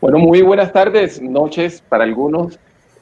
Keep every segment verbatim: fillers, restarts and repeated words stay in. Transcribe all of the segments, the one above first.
Bueno, muy buenas tardes, noches para algunos,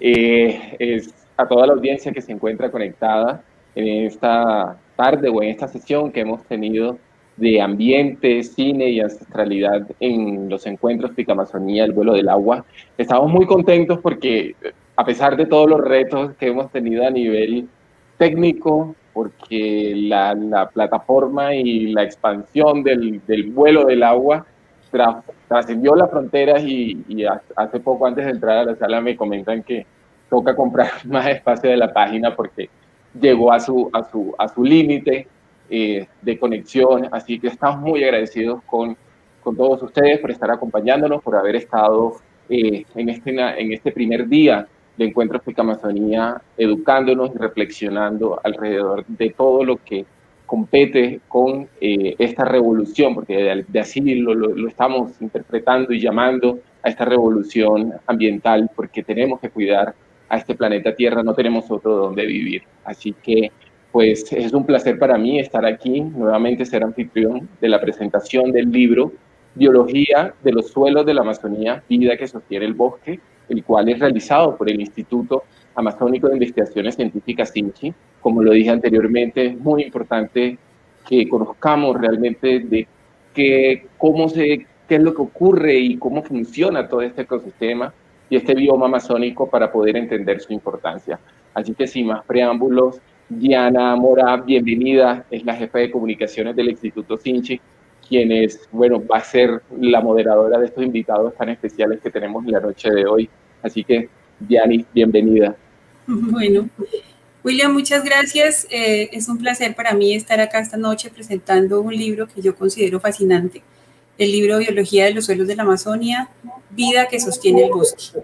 eh, es a toda la audiencia que se encuentra conectada en esta tarde o en esta sesión que hemos tenido de ambiente, cine y ancestralidad en los encuentros Picamazonía, el vuelo del agua. Estamos muy contentos porque a pesar de todos los retos que hemos tenido a nivel técnico, porque la, la plataforma y la expansión del, del vuelo del agua trascendió las fronteras y, y hace poco antes de entrar a la sala me comentan que toca comprar más espacio de la página porque llegó a su, a su, a su límite eh, de conexión, así que estamos muy agradecidos con, con todos ustedes por estar acompañándonos, por haber estado eh, en, este, en este primer día de Encuentros Picamazonía educándonos y reflexionando alrededor de todo lo que compete con eh, esta revolución, porque de, de así lo, lo, lo estamos interpretando y llamando a esta revolución ambiental, porque tenemos que cuidar a este planeta Tierra, no tenemos otro donde vivir. Así que, pues, es un placer para mí estar aquí, nuevamente ser anfitrión de la presentación del libro Biología de los suelos de la Amazonía, vida que sostiene el bosque, el cual es realizado por el Instituto Amazónico de Investigaciones Científicas INCHI. Como lo dije anteriormente, es muy importante que conozcamos realmente de qué, cómo se, qué es lo que ocurre y cómo funciona todo este ecosistema y este bioma amazónico para poder entender su importancia. Así que sin más preámbulos, Diana Mora, bienvenida, es la jefa de comunicaciones del Instituto INCHI, quien es, bueno, va a ser la moderadora de estos invitados tan especiales que tenemos en la noche de hoy. Así que, Diani, bienvenida. Bueno, William, muchas gracias. Eh, es un placer para mí estar acá esta noche presentando un libro que yo considero fascinante, el libro Biología de los suelos de la Amazonia, vida que sostiene el bosque.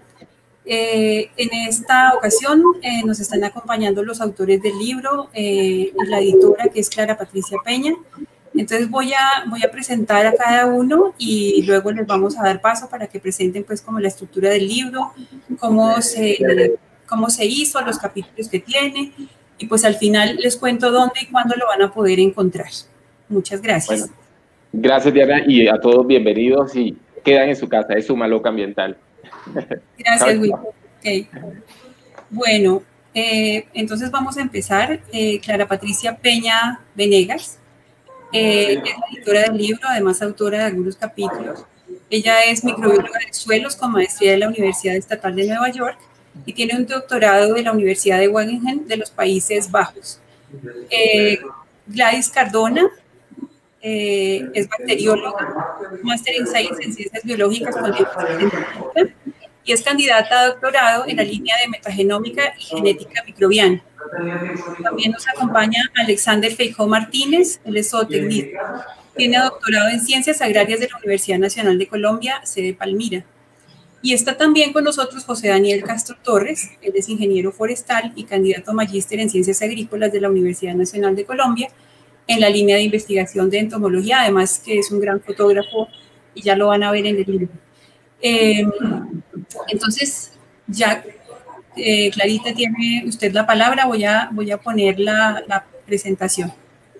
Eh, en esta ocasión eh, nos están acompañando los autores del libro eh, y la editora, que es Clara Patricia Peña. Entonces voy a, voy a presentar a cada uno y luego les vamos a dar paso para que presenten pues como la estructura del libro, cómo se, cómo se hizo, los capítulos que tiene, y pues al final les cuento dónde y cuándo lo van a poder encontrar. Muchas gracias. Bueno, gracias, Diana, y a todos bienvenidos y quedan en su casa, es su maloca ambiental. Gracias, Will. Okay. Bueno, eh, entonces vamos a empezar. Eh, Clara Patricia Peña Venegas. Eh, es la editora del libro, además autora de algunos capítulos. Ella es microbióloga de suelos con maestría de la Universidad Estatal de Nueva York y tiene un doctorado de la Universidad de Wageningen de los Países Bajos. Eh, Gladys Cardona eh, es bacterióloga, máster en Ciencias Biológicas con énfasis y es candidata a doctorado en la línea de metagenómica y genética microbiana. También nos acompaña Alexander Feijó Martínez, él es zootecnista. Tiene doctorado en Ciencias Agrarias de la Universidad Nacional de Colombia, sede Palmira. Y está también con nosotros José Daniel Castro Torres, él es ingeniero forestal y candidato a magíster en Ciencias Agrícolas de la Universidad Nacional de Colombia, en la línea de investigación de entomología, además que es un gran fotógrafo y ya lo van a ver en el libro. Eh, entonces, ya... Eh, Clarita, tiene usted la palabra, voy a, voy a poner la, la presentación.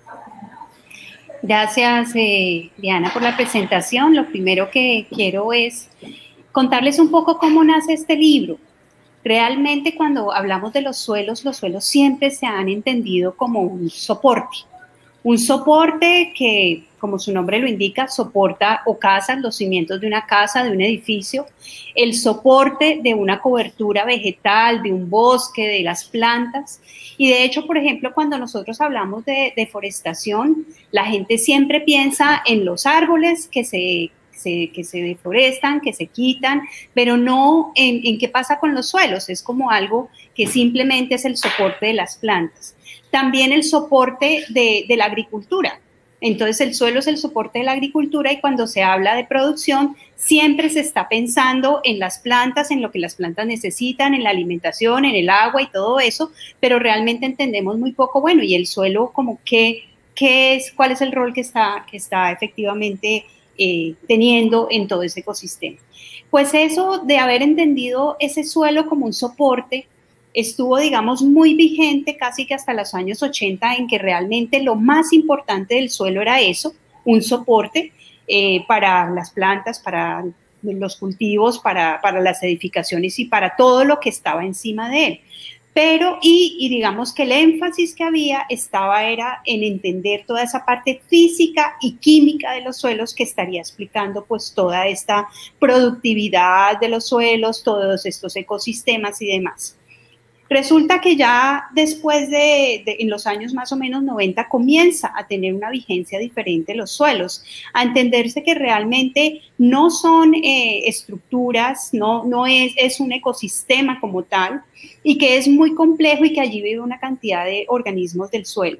Gracias, eh, Diana, por la presentación. Lo primero que quiero es contarles un poco cómo nace este libro. Realmente, cuando hablamos de los suelos, los suelos siempre se han entendido como un soporte. Un soporte que, como su nombre lo indica, soporta o casa los cimientos de una casa, de un edificio, el soporte de una cobertura vegetal, de un bosque, de las plantas. Y de hecho, por ejemplo, cuando nosotros hablamos de deforestación, la gente siempre piensa en los árboles que se, se, que se deforestan, que se quitan, pero no en, en qué pasa con los suelos. Es como algo que simplemente es el soporte de las plantas. También el soporte de, de la agricultura. Entonces el suelo es el soporte de la agricultura y cuando se habla de producción siempre se está pensando en las plantas, en lo que las plantas necesitan, en la alimentación, en el agua y todo eso, pero realmente entendemos muy poco, bueno, y el suelo como qué, qué es, cuál es el rol que está, que está efectivamente eh, teniendo en todo ese ecosistema. Pues eso de haber entendido ese suelo como un soporte estuvo, digamos, muy vigente casi que hasta los años ochenta, en que realmente lo más importante del suelo era eso, un soporte eh, para las plantas, para los cultivos, para, para las edificaciones y para todo lo que estaba encima de él. Pero, y, y digamos que el énfasis que había estaba era en entender toda esa parte física y química de los suelos, que estaría explicando pues toda esta productividad de los suelos, todos estos ecosistemas y demás. Resulta que ya después de, de, en los años más o menos noventa, comienza a tener una vigencia diferente los suelos, a entenderse que realmente no son eh, estructuras, no, no es, es un ecosistema como tal, y que es muy complejo y que allí vive una cantidad de organismos del suelo.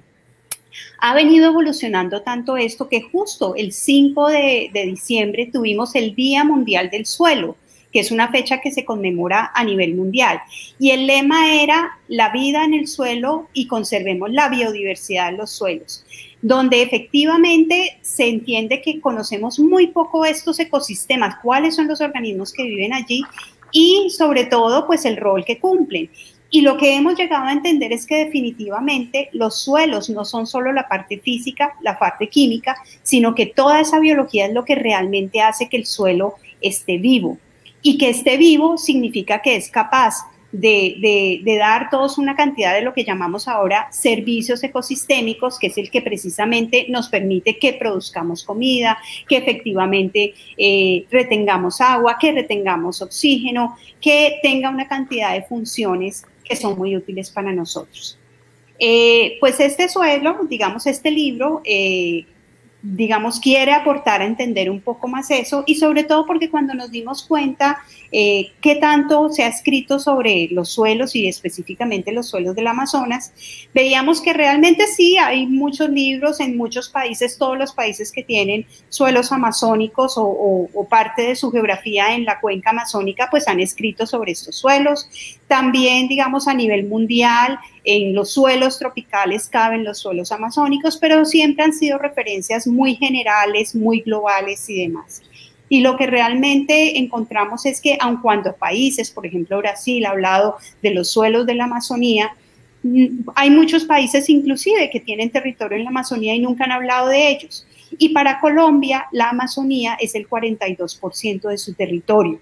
Ha venido evolucionando tanto esto que justo el cinco de, de diciembre tuvimos el Día Mundial del Suelo, que es una fecha que se conmemora a nivel mundial. Y el lema era la vida en el suelo y conservemos la biodiversidad en los suelos, donde efectivamente se entiende que conocemos muy poco estos ecosistemas, cuáles son los organismos que viven allí y sobre todo pues el rol que cumplen. Y lo que hemos llegado a entender es que definitivamente los suelos no son solo la parte física, la parte química, sino que toda esa biología es lo que realmente hace que el suelo esté vivo. Y que esté vivo significa que es capaz de, de, de dar todos una cantidad de lo que llamamos ahora servicios ecosistémicos, que es el que precisamente nos permite que produzcamos comida, que efectivamente eh, retengamos agua, que retengamos oxígeno, que tenga una cantidad de funciones que son muy útiles para nosotros. Eh, pues este suelo, digamos este libro, eh, digamos, quiere aportar a entender un poco más eso, y sobre todo porque cuando nos dimos cuenta eh, qué tanto se ha escrito sobre los suelos y específicamente los suelos del Amazonas, veíamos que realmente sí, hay muchos libros en muchos países, todos los países que tienen suelos amazónicos o, o, o parte de su geografía en la cuenca amazónica, pues han escrito sobre estos suelos. También, digamos, a nivel mundial, en los suelos tropicales caben los suelos amazónicos, pero siempre han sido referencias muy generales, muy globales y demás. Y lo que realmente encontramos es que, aun cuando países, por ejemplo Brasil, ha hablado de los suelos de la Amazonía, hay muchos países inclusive que tienen territorio en la Amazonía y nunca han hablado de ellos. Y para Colombia, la Amazonía es el cuarenta y dos por ciento de su territorio,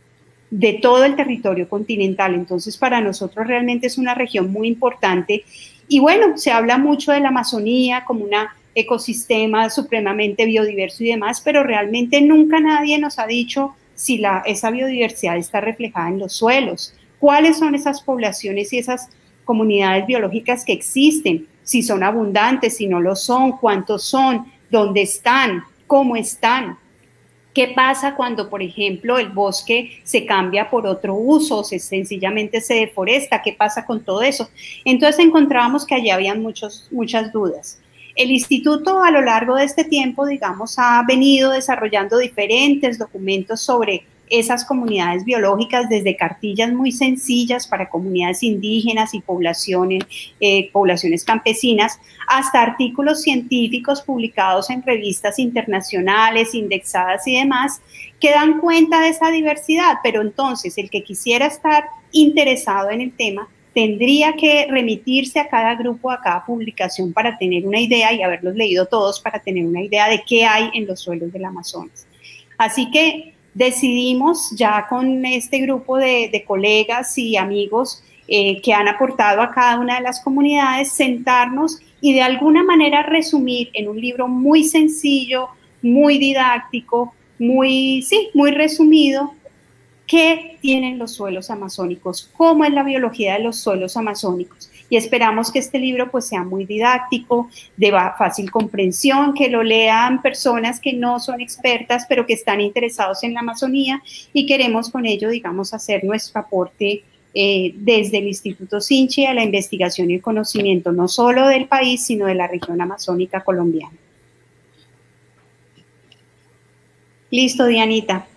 de todo el territorio continental. Entonces, para nosotros realmente es una región muy importante. Y bueno, se habla mucho de la Amazonía como un ecosistema supremamente biodiverso y demás, pero realmente nunca nadie nos ha dicho si la, esa biodiversidad está reflejada en los suelos, cuáles son esas poblaciones y esas comunidades biológicas que existen, si son abundantes, si no lo son, cuántos son, dónde están, cómo están. ¿Qué pasa cuando, por ejemplo, el bosque se cambia por otro uso, se sencillamente se deforesta? ¿Qué pasa con todo eso? Entonces encontrábamos que allí habían muchos, muchas dudas. El instituto a lo largo de este tiempo, digamos, ha venido desarrollando diferentes documentos sobre esas comunidades biológicas, desde cartillas muy sencillas para comunidades indígenas y poblaciones, eh, poblaciones campesinas, hasta artículos científicos publicados en revistas internacionales, indexadas y demás, que dan cuenta de esa diversidad. Pero entonces el que quisiera estar interesado en el tema tendría que remitirse a cada grupo, a cada publicación para tener una idea y haberlos leído todos para tener una idea de qué hay en los suelos del Amazonas. Así que decidimos ya con este grupo de, de colegas y amigos eh, que han aportado a cada una de las comunidades, sentarnos y de alguna manera resumir en un libro muy sencillo, muy didáctico, muy, sí, muy resumido, qué tienen los suelos amazónicos, cómo es la biología de los suelos amazónicos. Y esperamos que este libro pues sea muy didáctico, de fácil comprensión, que lo lean personas que no son expertas, pero que están interesados en la Amazonía, y queremos con ello, digamos, hacer nuestro aporte eh, desde el Instituto Sinchi a la investigación y el conocimiento, no solo del país, sino de la región amazónica colombiana. Listo, Dianita.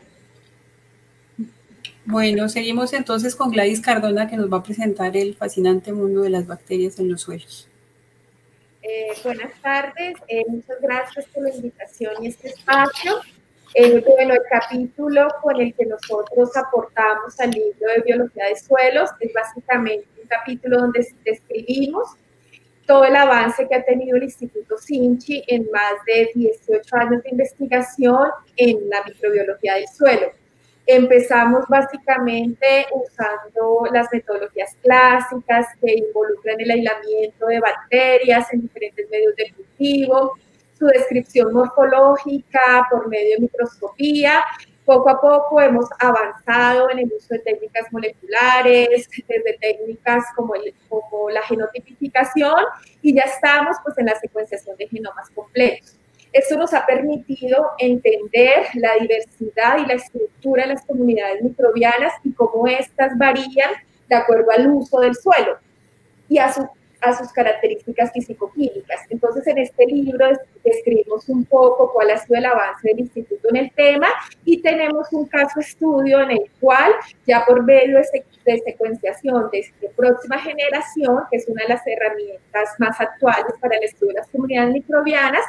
Bueno, seguimos entonces con Gladys Cardona, que nos va a presentar el fascinante mundo de las bacterias en los suelos. Eh, buenas tardes, eh, muchas gracias por la invitación y este espacio. Eh, bueno, el capítulo con el que nosotros aportamos al libro de Biología de Suelos es básicamente un capítulo donde describimos todo el avance que ha tenido el Instituto Sinchi en más de dieciocho años de investigación en la microbiología del suelo. Empezamos básicamente usando las metodologías clásicas que involucran el aislamiento de bacterias en diferentes medios de cultivo, su descripción morfológica por medio de microscopía. Poco a poco hemos avanzado en el uso de técnicas moleculares, desde técnicas como, el, como la genotipificación, y ya estamos pues, en la secuenciación de genomas completos. Esto nos ha permitido entender la diversidad y la estructura de las comunidades microbianas y cómo éstas varían de acuerdo al uso del suelo y a, su, a sus características físico-químicas. Entonces, en este libro describimos un poco cuál ha sido el avance del instituto en el tema y tenemos un caso estudio en el cual, ya por medio de, sec de secuenciación de, de próxima generación, que es una de las herramientas más actuales para el estudio de las comunidades microbianas,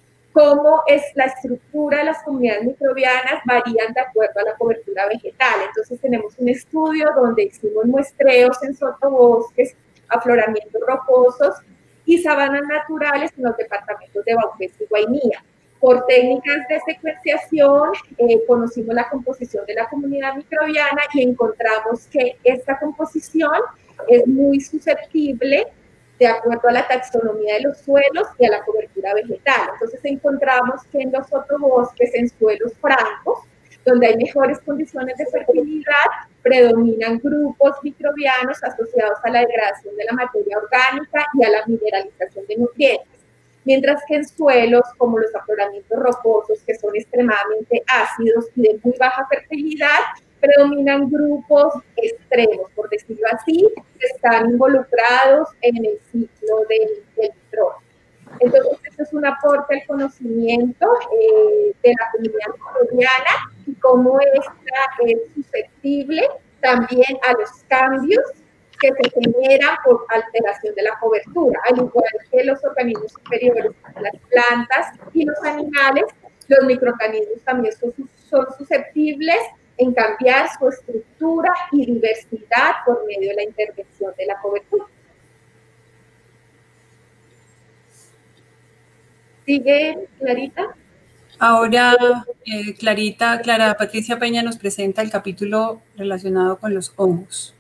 cómo es la estructura de las comunidades microbianas varían de acuerdo a la cobertura vegetal. Entonces tenemos un estudio donde hicimos muestreos en sotobosques, afloramientos rocosos y sabanas naturales en los departamentos de Bauqués y Guainía. Por técnicas de secuenciación eh, conocimos la composición de la comunidad microbiana y encontramos que esta composición es muy susceptible de acuerdo a la taxonomía de los suelos y a la cobertura vegetal. Entonces encontramos que en los sotobosques, en suelos francos, donde hay mejores condiciones de fertilidad, predominan grupos microbianos asociados a la degradación de la materia orgánica y a la mineralización de nutrientes. Mientras que en suelos como los afloramientos rocosos, que son extremadamente ácidos y de muy baja fertilidad, predominan grupos extremos, por decirlo así, que están involucrados en el ciclo del, del nitrógeno. Entonces, esto es un aporte al conocimiento eh, de la comunidad microbiana y cómo esta es susceptible también a los cambios que se generan por alteración de la cobertura, al igual que los organismos superiores, las plantas y los animales, los microorganismos también son, son susceptibles en cambiar su estructura y diversidad por medio de la intervención de la cobertura. ¿Sigue, Clarita? Ahora, eh, Clarita, Clara Patricia Peña nos presenta el capítulo relacionado con los hongos.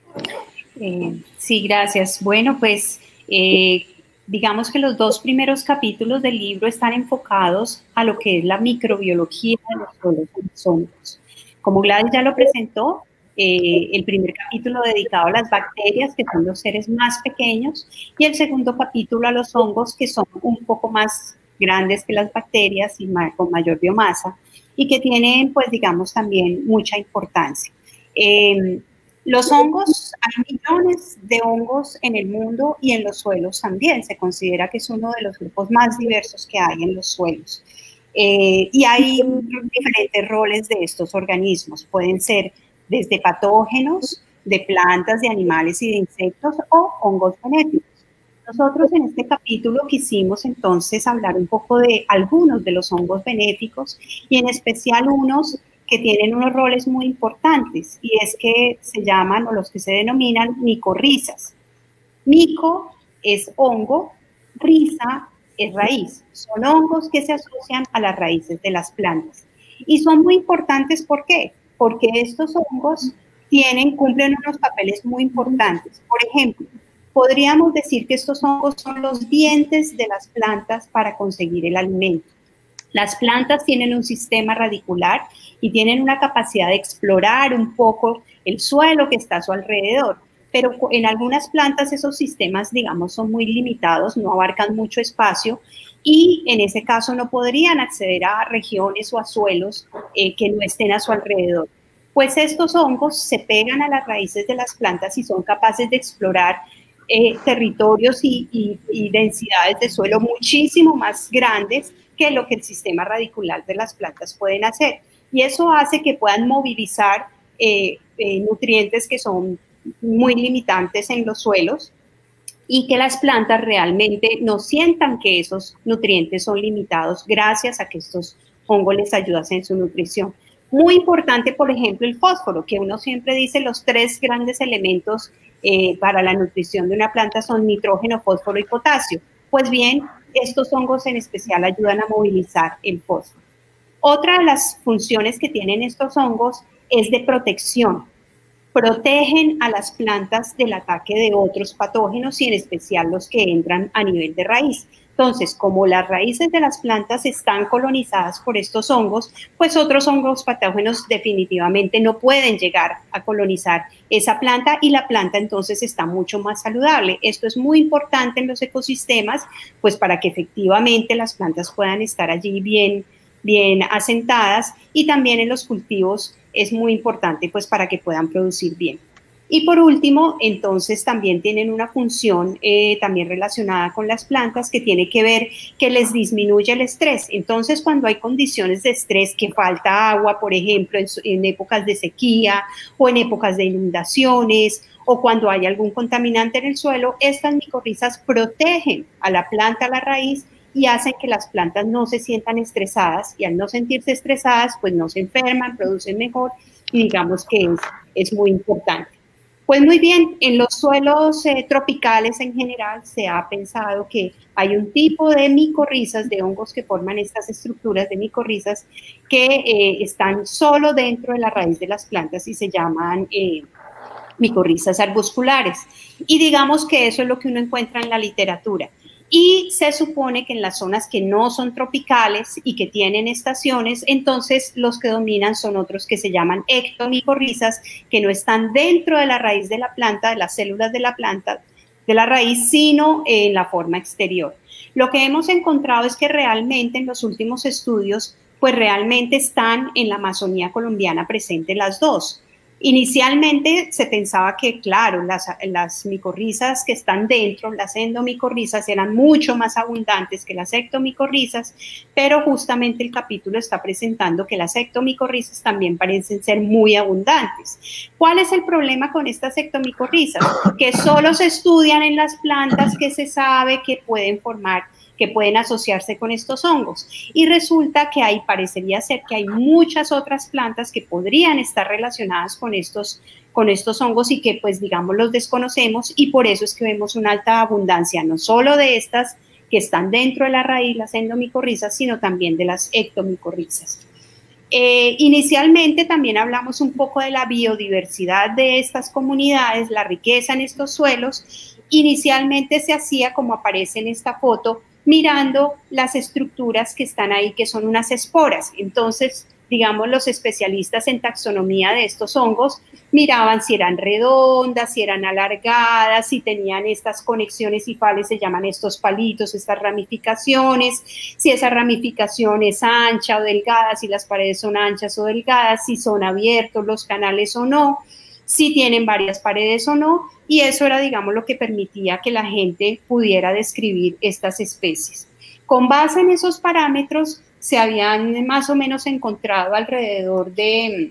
Eh, sí, gracias. Bueno, pues eh, digamos que los dos primeros capítulos del libro están enfocados a lo que es la microbiología de los suelos y los hongos. Como Gladys ya lo presentó, eh, el primer capítulo dedicado a las bacterias, que son los seres más pequeños, y el segundo capítulo a los hongos, que son un poco más grandes que las bacterias y ma- con mayor biomasa, y que tienen, pues, digamos, también mucha importancia. Eh, los hongos, hay millones de hongos en el mundo y en los suelos también. Se considera que es uno de los grupos más diversos que hay en los suelos. Eh, y hay diferentes roles de estos organismos. Pueden ser desde patógenos, de plantas, de animales y de insectos, o hongos benéficos. Nosotros en este capítulo quisimos entonces hablar un poco de algunos de los hongos benéficos y en especial unos que tienen unos roles muy importantes, y es que se llaman, o los que se denominan, micorrizas. Mico es hongo, risa es raíz. Son hongos que se asocian a las raíces de las plantas. Y son muy importantes, ¿por qué? Porque estos hongos tienen, cumplen unos papeles muy importantes. Por ejemplo, podríamos decir que estos hongos son los dientes de las plantas para conseguir el alimento. Las plantas tienen un sistema radicular y tienen una capacidad de explorar un poco el suelo que está a su alrededor. Pero en algunas plantas esos sistemas, digamos, son muy limitados, no abarcan mucho espacio y en ese caso no podrían acceder a regiones o a suelos eh, que no estén a su alrededor. Pues estos hongos se pegan a las raíces de las plantas y son capaces de explorar eh, territorios y, y, y densidades de suelo muchísimo más grandes que lo que el sistema radicular de las plantas pueden hacer. Y eso hace que puedan movilizar eh, eh, nutrientes que son muy limitantes en los suelos y que las plantas realmente no sientan que esos nutrientes son limitados gracias a que estos hongos les ayudan en su nutrición. Muy importante, por ejemplo, el fósforo, que uno siempre dice los tres grandes elementos eh, para la nutrición de una planta son nitrógeno, fósforo y potasio. Pues bien, estos hongos en especial ayudan a movilizar el fósforo. Otra de las funciones que tienen estos hongos es de protección. Protegen a las plantas del ataque de otros patógenos y en especial los que entran a nivel de raíz. Entonces, como las raíces de las plantas están colonizadas por estos hongos, pues otros hongos patógenos definitivamente no pueden llegar a colonizar esa planta y la planta entonces está mucho más saludable. Esto es muy importante en los ecosistemas, pues para que efectivamente las plantas puedan estar allí bien, bien asentadas, y también en los cultivos es muy importante pues para que puedan producir bien. Y por último, entonces también tienen una función eh, también relacionada con las plantas que tiene que ver que les disminuye el estrés. Entonces, cuando hay condiciones de estrés, que falta agua, por ejemplo, en, en épocas de sequía o en épocas de inundaciones, o cuando hay algún contaminante en el suelo, estas micorrizas protegen a la planta, a la raíz, y hacen que las plantas no se sientan estresadas, y al no sentirse estresadas, pues no se enferman, producen mejor, y digamos que es, es muy importante. Pues muy bien, en los suelos eh, tropicales en general se ha pensado que hay un tipo de micorrizas, de hongos que forman estas estructuras de micorrizas que eh, están solo dentro de la raíz de las plantas y se llaman eh, micorrizas arbusculares. Y digamos que eso es lo que uno encuentra en la literatura. Y se supone que en las zonas que no son tropicales y que tienen estaciones, entonces los que dominan son otros que se llaman ectomicorrizas, que no están dentro de la raíz de la planta, de las células de la planta, de la raíz, sino en la forma exterior. Lo que hemos encontrado es que realmente en los últimos estudios, pues realmente están en la Amazonía colombiana presentes las dos. Inicialmente se pensaba que, claro, las, las micorrizas que están dentro, las endomicorrizas, eran mucho más abundantes que las ectomicorrizas, pero justamente el capítulo está presentando que las ectomicorrizas también parecen ser muy abundantes. ¿Cuál es el problema con estas ectomicorrizas? Que solo se estudian en las plantas que se sabe que pueden formar, que pueden asociarse con estos hongos. Y resulta que ahí parecería ser que hay muchas otras plantas que podrían estar relacionadas con estos, con estos hongos y que pues digamos los desconocemos, y por eso es que vemos una alta abundancia, no solo de estas que están dentro de la raíz, las endomicorrizas, sino también de las ectomicorrizas. Eh, inicialmente también hablamos un poco de la biodiversidad de estas comunidades, la riqueza en estos suelos. Inicialmente se hacía, como aparece en esta foto, mirando las estructuras que están ahí, que son unas esporas. Entonces, digamos, los especialistas en taxonomía de estos hongos miraban si eran redondas, si eran alargadas, si tenían estas conexiones hifales, se llaman estos palitos, estas ramificaciones, si esa ramificación es ancha o delgada, si las paredes son anchas o delgadas, si son abiertos los canales o no, si tienen varias paredes o no, y eso era, digamos, lo que permitía que la gente pudiera describir estas especies. Con base en esos parámetros, se habían más o menos encontrado alrededor de,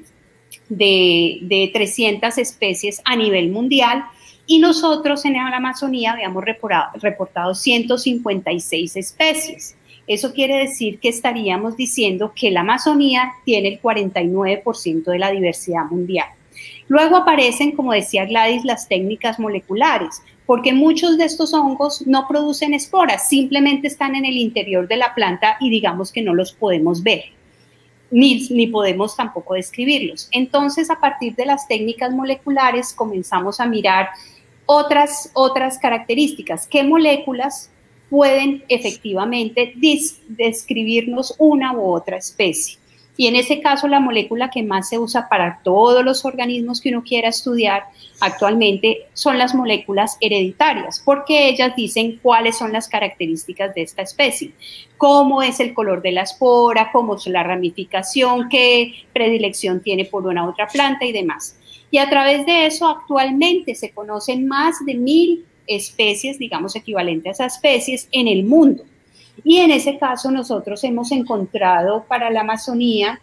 de, de trescientas especies a nivel mundial, y nosotros en la Amazonía habíamos reportado, reportado ciento cincuenta y seis especies. Eso quiere decir que estaríamos diciendo que la Amazonía tiene el cuarenta y nueve por ciento de la diversidad mundial. Luego aparecen, como decía Gladys, las técnicas moleculares, porque muchos de estos hongos no producen esporas, simplemente están en el interior de la planta y digamos que no los podemos ver, ni, ni podemos tampoco describirlos. Entonces, a partir de las técnicas moleculares comenzamos a mirar otras, otras características. ¿Qué moléculas pueden efectivamente describirnos una u otra especie? Y en ese caso, la molécula que más se usa para todos los organismos que uno quiera estudiar actualmente son las moléculas hereditarias, porque ellas dicen cuáles son las características de esta especie, cómo es el color de la espora, cómo es la ramificación, qué predilección tiene por una u otra planta y demás. Y a través de eso, actualmente se conocen más de mil especies, digamos, equivalentes a especies en el mundo. Y en ese caso nosotros hemos encontrado para la Amazonía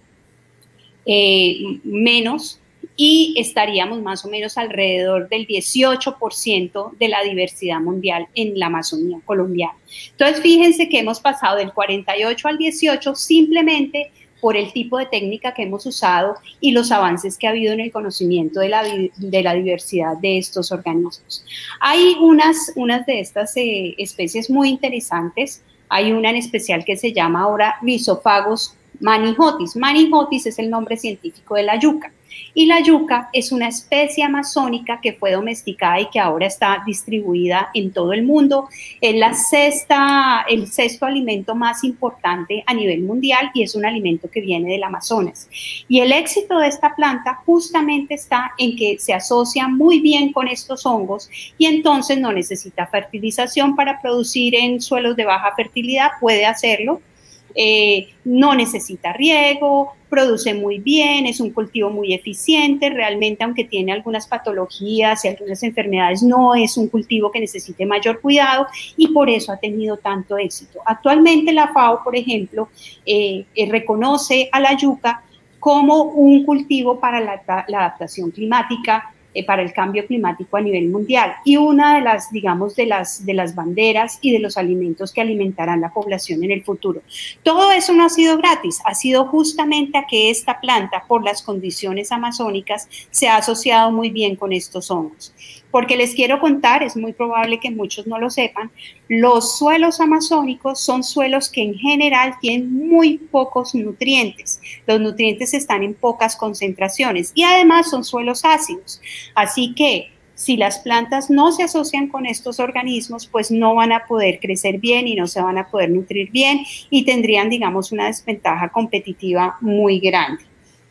eh, menos, y estaríamos más o menos alrededor del dieciocho por ciento de la diversidad mundial en la Amazonía colombiana. Entonces fíjense que hemos pasado del cuarenta y ocho al dieciocho simplemente por el tipo de técnica que hemos usado y los avances que ha habido en el conocimiento de la, de la diversidad de estos organismos. Hay unas, unas de estas eh, especies muy interesantes. Hay una en especial que se llama ahora Rhizophagos manihotis. Manihotis es el nombre científico de la yuca. Y la yuca es una especie amazónica que fue domesticada y que ahora está distribuida en todo el mundo. Es la sexta, el sexto alimento más importante a nivel mundial y es un alimento que viene del Amazonas. Y el éxito de esta planta justamente está en que se asocia muy bien con estos hongos y entonces no necesita fertilización para producir en suelos de baja fertilidad, puede hacerlo. Eh, no necesita riego, produce muy bien, es un cultivo muy eficiente, realmente aunque tiene algunas patologías y algunas enfermedades, no es un cultivo que necesite mayor cuidado y por eso ha tenido tanto éxito. Actualmente la FAO, por ejemplo, eh, eh, reconoce a la yuca como un cultivo para la, la adaptación climática, Eh, para el cambio climático a nivel mundial y una de las, digamos, de las, de las banderas y de los alimentos que alimentarán la población en el futuro. Todo eso no ha sido gratis, ha sido justamente a que esta planta, por las condiciones amazónicas, se ha asociado muy bien con estos hongos. Porque les quiero contar, es muy probable que muchos no lo sepan, los suelos amazónicos son suelos que en general tienen muy pocos nutrientes. Los nutrientes están en pocas concentraciones y además son suelos ácidos. Así que si las plantas no se asocian con estos organismos, pues no van a poder crecer bien y no se van a poder nutrir bien y tendrían, digamos, una desventaja competitiva muy grande.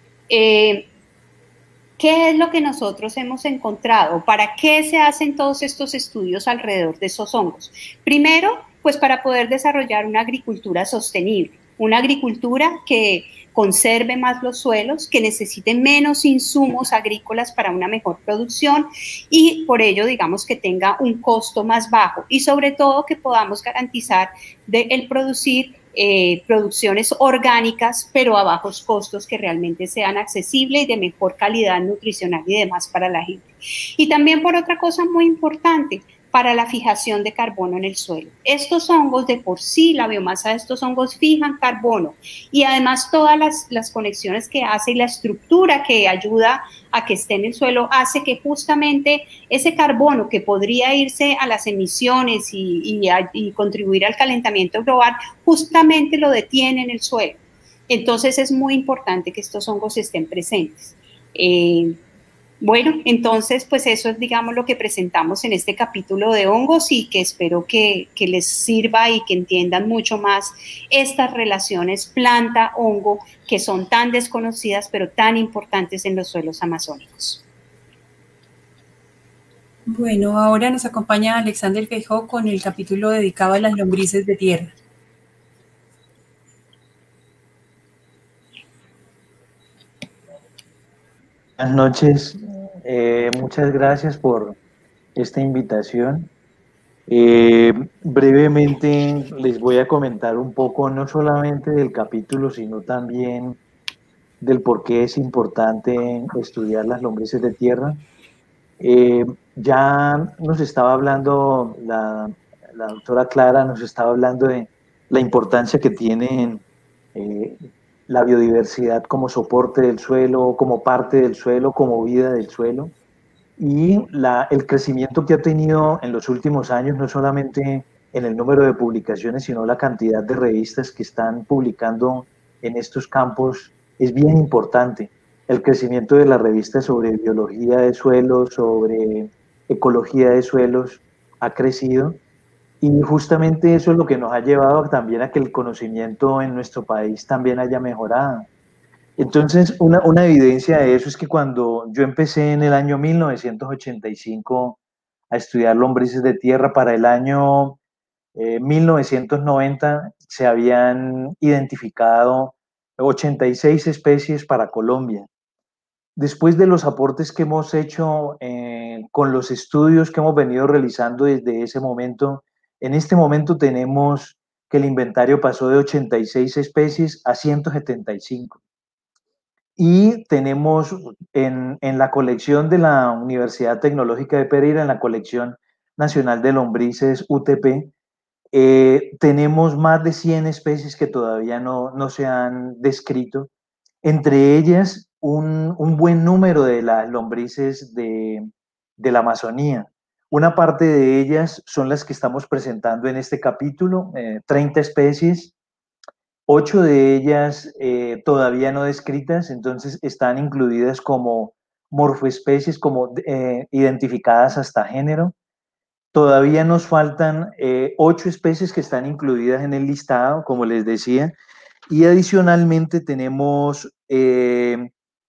Eh, ¿Qué es lo que nosotros hemos encontrado? ¿Para qué se hacen todos estos estudios alrededor de esos hongos? Primero, pues para poder desarrollar una agricultura sostenible, una agricultura que conserve más los suelos, que necesite menos insumos agrícolas para una mejor producción y por ello, digamos, que tenga un costo más bajo y sobre todo que podamos garantizar de el producir Eh, producciones orgánicas, pero a bajos costos que realmente sean accesibles y de mejor calidad nutricional y demás para la gente. Y también por otra cosa muy importante, para la fijación de carbono en el suelo. Estos hongos de por sí, la biomasa de estos hongos fijan carbono y además todas las, las conexiones que hace y la estructura que ayuda a que esté en el suelo hace que justamente ese carbono que podría irse a las emisiones y, y, a, y contribuir al calentamiento global, justamente lo detiene en el suelo. Entonces es muy importante que estos hongos estén presentes. Eh, Bueno, entonces, pues eso es, digamos, lo que presentamos en este capítulo de hongos y que espero que, que les sirva y que entiendan mucho más estas relaciones planta-hongo que son tan desconocidas pero tan importantes en los suelos amazónicos. Bueno, ahora nos acompaña Alexander Feijó con el capítulo dedicado a las lombrices de tierra. Buenas noches, eh, muchas gracias por esta invitación. Eh, brevemente les voy a comentar un poco no solamente del capítulo, sino también del por qué es importante estudiar las lombrices de tierra. Eh, ya nos estaba hablando, la, la doctora Clara nos estaba hablando de la importancia que tienen eh, la biodiversidad como soporte del suelo, como parte del suelo, como vida del suelo. Y la, el crecimiento que ha tenido en los últimos años, no solamente en el número de publicaciones, sino la cantidad de revistas que están publicando en estos campos, es bien importante. El crecimiento de las revistas sobre biología de suelos, sobre ecología de suelos, ha crecido. Y justamente eso es lo que nos ha llevado también a que el conocimiento en nuestro país también haya mejorado. Entonces, una, una evidencia de eso es que cuando yo empecé en el año mil novecientos ochenta y cinco a estudiar lombrices de tierra, para el año eh, mil novecientos noventa se habían identificado ochenta y seis especies para Colombia. Después de los aportes que hemos hecho eh, con los estudios que hemos venido realizando desde ese momento, en este momento tenemos que el inventario pasó de ochenta y seis especies a ciento setenta y cinco. Y tenemos en, en la colección de la Universidad Tecnológica de Pereira, en la colección nacional de lombrices U T P, eh, tenemos más de cien especies que todavía no, no se han descrito, entre ellas un, un buen número de las lombrices de, de la Amazonía. Una parte de ellas son las que estamos presentando en este capítulo, eh, treinta especies, ocho de ellas eh, todavía no descritas, entonces están incluidas como morfoespecies, como eh, identificadas hasta género. Todavía nos faltan eh, ocho especies que están incluidas en el listado, como les decía, y adicionalmente tenemos eh,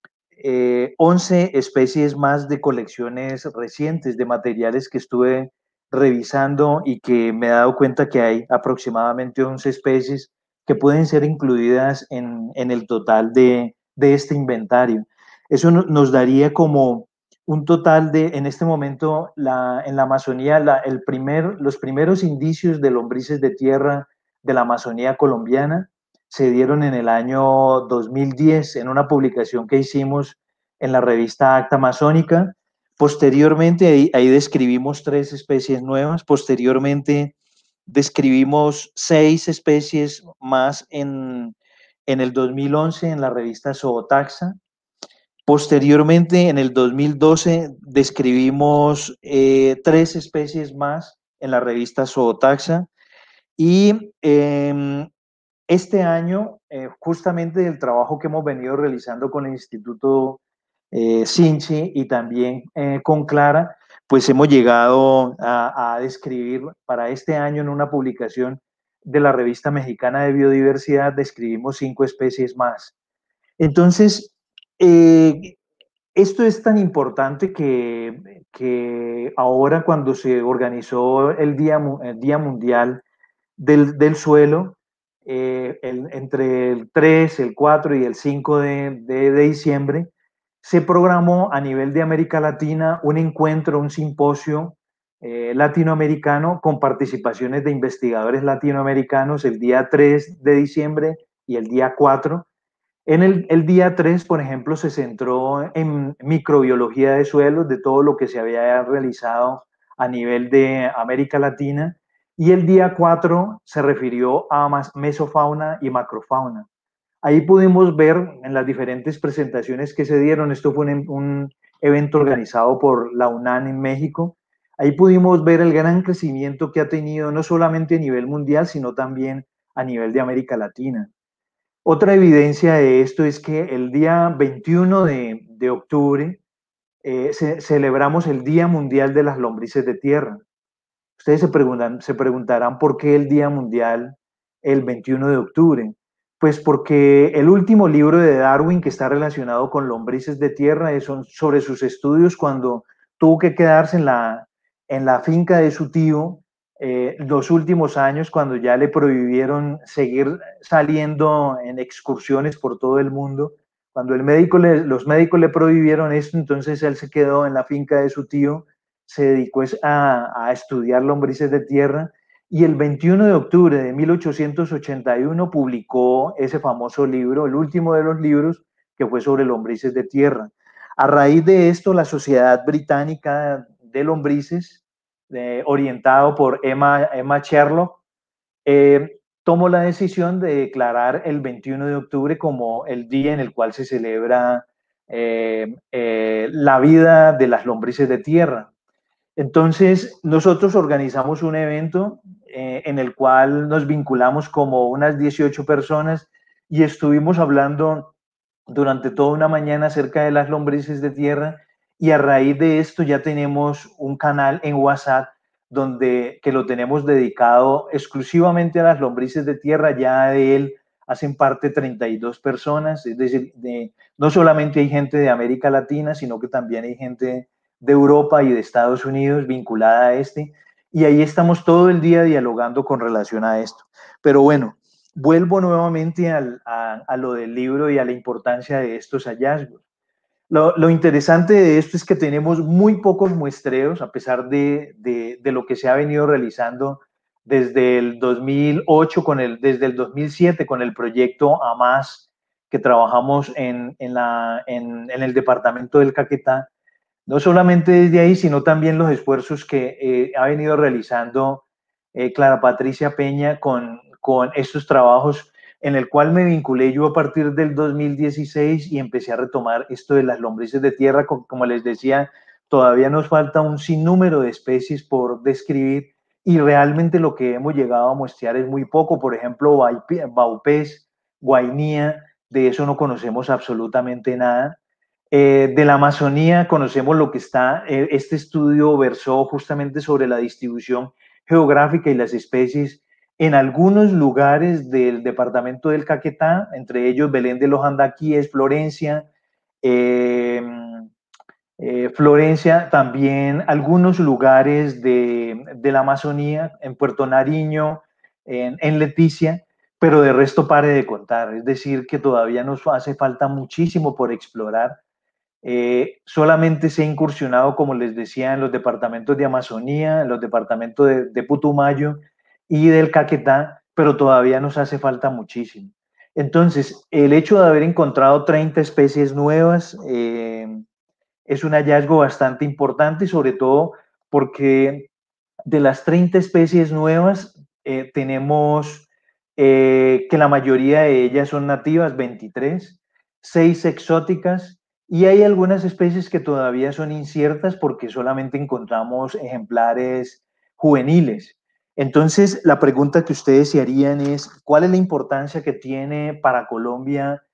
eh, once especies más de colecciones recientes, de materiales que estuve revisando y que me he dado cuenta que hay aproximadamente once especies que pueden ser incluidas en, en el total de, de este inventario. Eso no, nos daría como un total de, en este momento, la, en la Amazonía, la, el primer, los primeros indicios de lombrices de tierra de la Amazonía colombiana se dieron en el año dos mil diez en una publicación que hicimos en la revista Acta Amazónica. Posteriormente, ahí, ahí describimos tres especies nuevas. Posteriormente, describimos seis especies más en, en el dos mil once en la revista Zootaxa. Posteriormente, en el dos mil doce, describimos eh, tres especies más en la revista Zootaxa. Y eh, este año, eh, justamente del trabajo que hemos venido realizando con el Instituto eh, Sinchi y también eh, con Clara, pues hemos llegado a, a describir para este año en una publicación de la Revista Mexicana de Biodiversidad, describimos cinco especies más. Entonces, eh, esto es tan importante que, que ahora cuando se organizó el Día, el Día Mundial del, del Suelo, eh, el, entre el tres, el cuatro y el cinco de, de, de diciembre, se programó a nivel de América Latina un encuentro, un simposio eh, latinoamericano con participaciones de investigadores latinoamericanos el día tres de diciembre y el día cuatro. En el, el día tres, por ejemplo, se centró en microbiología de suelos, de todo lo que se había realizado a nivel de América Latina, y el día cuatro se refirió a mesofauna y macrofauna. Ahí pudimos ver en las diferentes presentaciones que se dieron, esto fue un, un evento organizado por la UNAM en México, ahí pudimos ver el gran crecimiento que ha tenido no solamente a nivel mundial, sino también a nivel de América Latina. Otra evidencia de esto es que el día veintiuno de, de octubre eh, se, celebramos el Día Mundial de las Lombrices de Tierra. Ustedes se, preguntan, se preguntarán por qué el Día Mundial el veintiuno de octubre. Pues porque el último libro de Darwin que está relacionado con lombrices de tierra es sobre sus estudios cuando tuvo que quedarse en la, en la finca de su tío eh, los últimos años, cuando ya le prohibieron seguir saliendo en excursiones por todo el mundo. Cuando el médico le, los médicos le prohibieron esto, entonces él se quedó en la finca de su tío, se dedicó a, a estudiar lombrices de tierra, y el veintiuno de octubre de mil ochocientos ochenta y uno publicó ese famoso libro, el último de los libros, que fue sobre lombrices de tierra. A raíz de esto, la Sociedad Británica de Lombrices, eh, orientado por Emma, Emma Sherlock, eh, tomó la decisión de declarar el veintiuno de octubre como el día en el cual se celebra eh, eh, la vida de las lombrices de tierra. Entonces, nosotros organizamos un evento eh, en el cual nos vinculamos como unas dieciocho personas y estuvimos hablando durante toda una mañana acerca de las lombrices de tierra, y a raíz de esto ya tenemos un canal en WhatsApp donde, que lo tenemos dedicado exclusivamente a las lombrices de tierra. Ya de él hacen parte treinta y dos personas, es decir, de, no solamente hay gente de América Latina, sino que también hay gente de Europa y de Estados Unidos vinculada a este, y ahí estamos todo el día dialogando con relación a esto. Pero bueno, vuelvo nuevamente al, a, a lo del libro y a la importancia de estos hallazgos. Lo, lo interesante de esto es que tenemos muy pocos muestreos, a pesar de, de, de lo que se ha venido realizando desde el dos mil ocho, con el, desde el dos mil siete con el proyecto AMAS, que trabajamos en, en, la, en, en el departamento del Caquetá. No solamente desde ahí, sino también los esfuerzos que eh, ha venido realizando eh, Clara Patricia Peña con, con estos trabajos, en el cual me vinculé yo a partir del dos mil dieciséis y empecé a retomar esto de las lombrices de tierra. Como, como les decía, todavía nos falta un sinnúmero de especies por describir, y realmente lo que hemos llegado a muestrear es muy poco. Por ejemplo, Baupés, Guainía, de eso no conocemos absolutamente nada. Eh, de la Amazonía conocemos lo que está, eh, este estudio versó justamente sobre la distribución geográfica y las especies en algunos lugares del departamento del Caquetá, entre ellos Belén de los Andaquíes, Florencia, eh, eh, Florencia, también algunos lugares de, de la Amazonía, en Puerto Nariño, en, en Leticia, pero de resto pare de contar, es decir, que todavía nos hace falta muchísimo por explorar. Eh, solamente se ha incursionado, como les decía, en los departamentos de Amazonía, en los departamentos de, de Putumayo y del Caquetá, pero todavía nos hace falta muchísimo. Entonces, el hecho de haber encontrado treinta especies nuevas eh, es un hallazgo bastante importante, sobre todo porque de las treinta especies nuevas, eh, tenemos eh, que la mayoría de ellas son nativas, veintitrés, seis exóticas, y hay algunas especies que todavía son inciertas porque solamente encontramos ejemplares juveniles. Entonces, la pregunta que ustedes se harían es, ¿cuál es la importancia que tiene para Colombia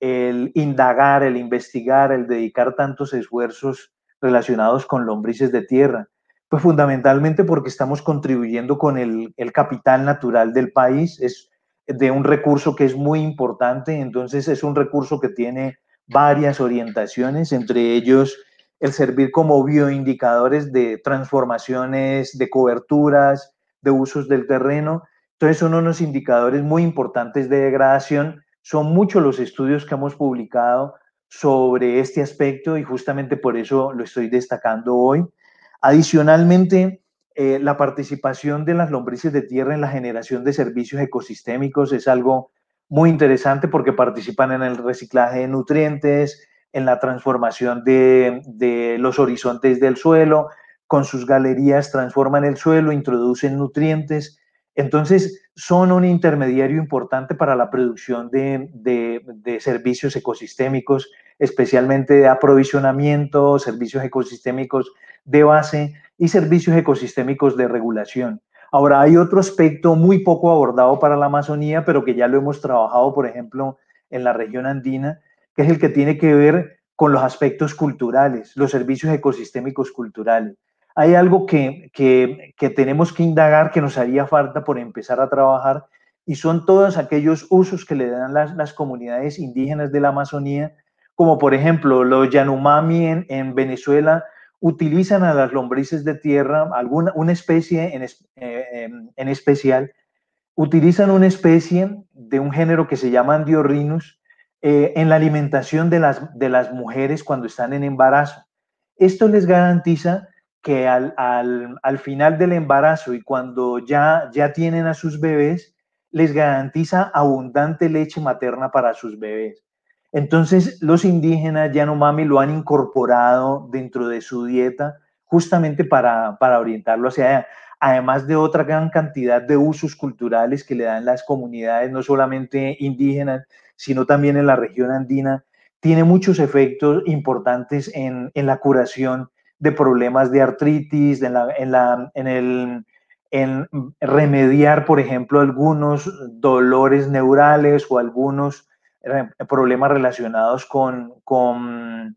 el indagar, el investigar, el dedicar tantos esfuerzos relacionados con lombrices de tierra? Pues fundamentalmente porque estamos contribuyendo con el, el capital natural del país, es de un recurso que es muy importante, entonces es un recurso que tiene varias orientaciones, entre ellos el servir como bioindicadores de transformaciones, de coberturas, de usos del terreno. Entonces son unos indicadores muy importantes de degradación. Son muchos los estudios que hemos publicado sobre este aspecto y justamente por eso lo estoy destacando hoy. Adicionalmente, eh, la participación de las lombrices de tierra en la generación de servicios ecosistémicos es algo muy interesante porque participan en el reciclaje de nutrientes, en la transformación de, de los horizontes del suelo, con sus galerías transforman el suelo, introducen nutrientes. Entonces, son un intermediario importante para la producción de, de, de servicios ecosistémicos, especialmente de aprovisionamiento, servicios ecosistémicos de base y servicios ecosistémicos de regulación. Ahora, hay otro aspecto muy poco abordado para la Amazonía, pero que ya lo hemos trabajado, por ejemplo, en la región andina, que es el que tiene que ver con los aspectos culturales, los servicios ecosistémicos culturales. Hay algo que, que, que tenemos que indagar, que nos haría falta por empezar a trabajar, y son todos aquellos usos que le dan las, las comunidades indígenas de la Amazonía, como por ejemplo los Yanomami en, en Venezuela, utilizan a las lombrices de tierra, alguna, una especie en, eh, en especial, utilizan una especie de un género que se llama Andiorhinus eh, en la alimentación de las, de las mujeres cuando están en embarazo. Esto les garantiza que al, al, al final del embarazo y cuando ya, ya tienen a sus bebés, les garantiza abundante leche materna para sus bebés. Entonces, los indígenas Yanomami lo han incorporado dentro de su dieta justamente para, para orientarlo hacia allá, además de otra gran cantidad de usos culturales que le dan las comunidades, no solamente indígenas, sino también en la región andina. Tiene muchos efectos importantes en, en la curación de problemas de artritis, en, la, en, la, en, el, en remediar, por ejemplo, algunos dolores neurales o algunos problemas relacionados con, con,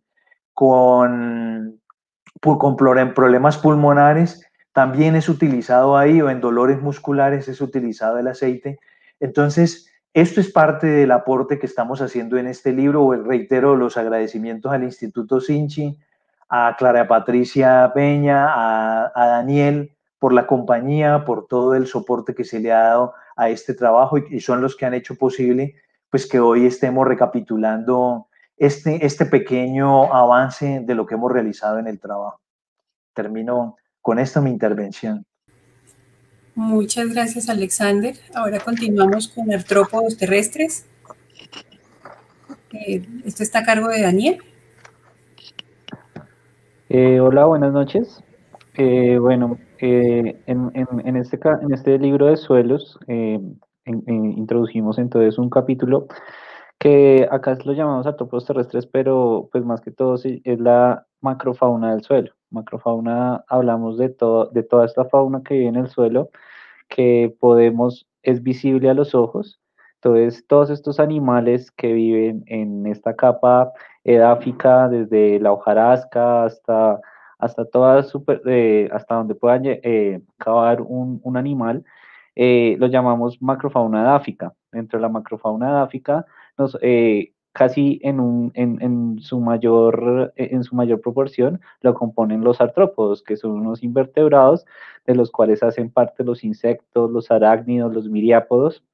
con, con problemas pulmonares, también es utilizado ahí, o en dolores musculares es utilizado el aceite. Entonces, esto es parte del aporte que estamos haciendo en este libro. Reitero los agradecimientos al Instituto Sinchi, a Clara Patricia Peña, a, a Daniel por la compañía, por todo el soporte que se le ha dado a este trabajo y, y son los que han hecho posible pues que hoy estemos recapitulando este, este pequeño avance de lo que hemos realizado en el trabajo. Termino con esta mi intervención. Muchas gracias, Alexander. Ahora continuamos con artrópodos terrestres. Eh, esto está a cargo de Daniel. Eh, hola, buenas noches. Eh, bueno, eh, en, en, en, este, en este libro de suelos eh, en, en, introducimos entonces un capítulo que acá lo llamamos artrópodos terrestres, pero pues más que todo es la macrofauna del suelo. Macrofauna, hablamos de, todo, de toda esta fauna que vive en el suelo, que podemos, es visible a los ojos, Entonces, todos estos animales que viven en esta capa edáfica, desde la hojarasca hasta, hasta, toda super, eh, hasta donde pueda eh, cavar un, un animal, eh, lo llamamos macrofauna edáfica. Dentro de la macrofauna edáfica, nos, eh, casi en, un, en, en, su mayor, en su mayor proporción lo componen los artrópodos, que son unos invertebrados, de los cuales hacen parte los insectos, los arácnidos, los miriápodos.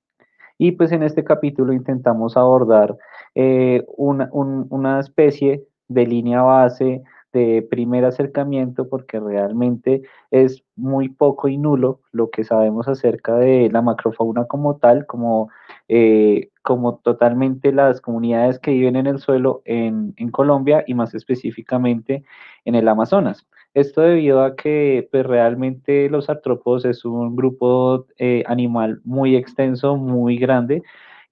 Y pues en este capítulo intentamos abordar eh, una, un, una especie de línea base, de primer acercamiento, porque realmente es muy poco y nulo lo que sabemos acerca de la macrofauna como tal, como, eh, como totalmente las comunidades que viven en el suelo en, en Colombia y más específicamente en el Amazonas. Esto debido a que pues, realmente los artrópodos es un grupo eh, animal muy extenso, muy grande,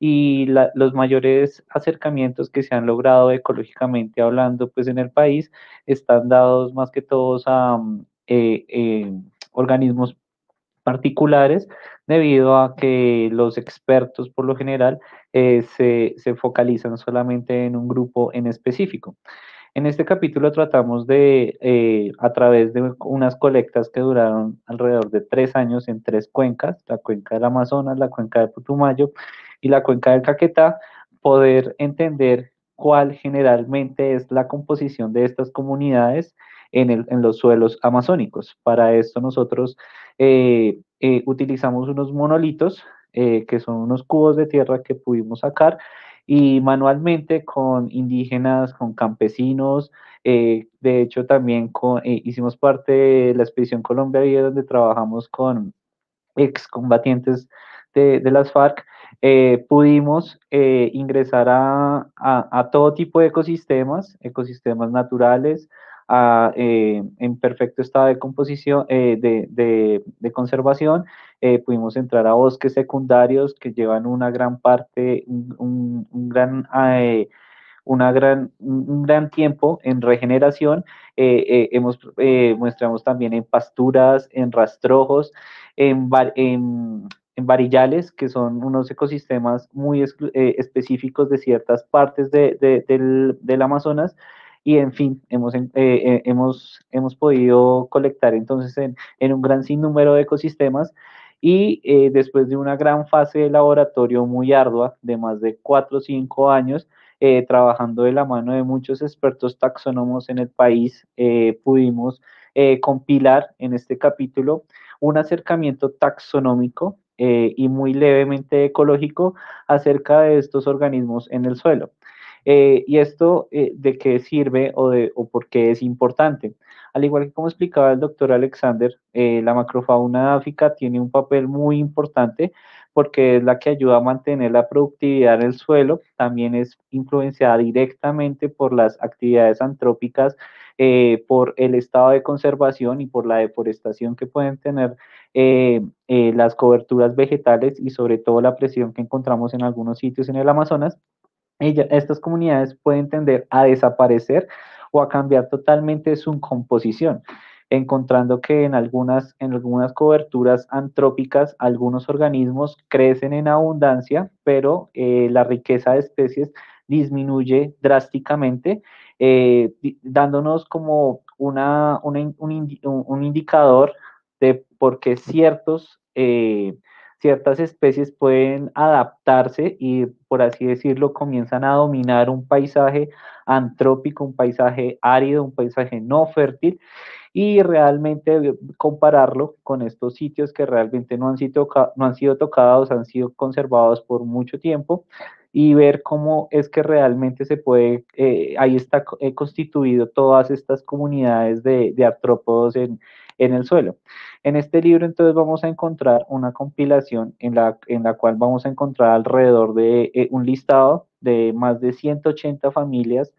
y la, los mayores acercamientos que se han logrado ecológicamente hablando pues, en el país están dados más que todos a eh, eh, organismos particulares, debido a que los expertos por lo general eh, se, se focalizan solamente en un grupo en específico. En este capítulo tratamos de, eh, a través de unas colectas que duraron alrededor de tres años en tres cuencas, la cuenca del Amazonas, la cuenca de Putumayo y la cuenca del Caquetá, poder entender cuál generalmente es la composición de estas comunidades en, el, en los suelos amazónicos. Para esto nosotros eh, eh, utilizamos unos monolitos, eh, que son unos cubos de tierra que pudimos sacar, y manualmente con indígenas, con campesinos, eh, de hecho también con, eh, hicimos parte de la expedición Colombia Viva, donde trabajamos con excombatientes de, de las FARC, eh, pudimos eh, ingresar a, a, a, todo tipo de ecosistemas, ecosistemas naturales, a, eh, en perfecto estado de composición, eh, de, de, de, conservación. Eh, pudimos entrar a bosques secundarios que llevan una gran parte, un, un, un gran... Eh, una gran, un gran tiempo en regeneración. Eh, eh, hemos, eh, mostramos también en pasturas, en rastrojos, en, en, en varillales, que son unos ecosistemas muy eh, específicos de ciertas partes de, de, del, del Amazonas. Y en fin, hemos, eh, eh, hemos, hemos podido colectar entonces en, en un gran sinnúmero de ecosistemas. Y eh, después de una gran fase de laboratorio muy ardua, de más de cuatro o cinco años, Eh, trabajando de la mano de muchos expertos taxónomos en el país, eh, pudimos eh, compilar en este capítulo un acercamiento taxonómico eh, y muy levemente ecológico acerca de estos organismos en el suelo. Eh, ¿Y esto eh, de qué sirve o, de, o por qué es importante? Al igual que como explicaba el doctor Alexander, eh, la macrofauna áfica tiene un papel muy importante porque es la que ayuda a mantener la productividad en el suelo, también es influenciada directamente por las actividades antrópicas, eh, por el estado de conservación y por la deforestación que pueden tener eh, eh, las coberturas vegetales y sobre todo la presión que encontramos en algunos sitios en el Amazonas. Ella, estas comunidades pueden tender a desaparecer o a cambiar totalmente su composición, encontrando que en algunas, en algunas coberturas antrópicas algunos organismos crecen en abundancia, pero eh, la riqueza de especies disminuye drásticamente, eh, dándonos como una, una, un, un indicador de por qué ciertos... Eh, ciertas especies pueden adaptarse y, por así decirlo, comienzan a dominar un paisaje antrópico, un paisaje árido, un paisaje no fértil, y realmente compararlo con estos sitios que realmente no han sido, no han sido tocados, han sido conservados por mucho tiempo, y ver cómo es que realmente se puede, eh, ahí está eh, constituido todas estas comunidades de, de artrópodos en, en el suelo. En este libro entonces vamos a encontrar una compilación en la, en la cual vamos a encontrar alrededor de eh, un listado de más de ciento ochenta familias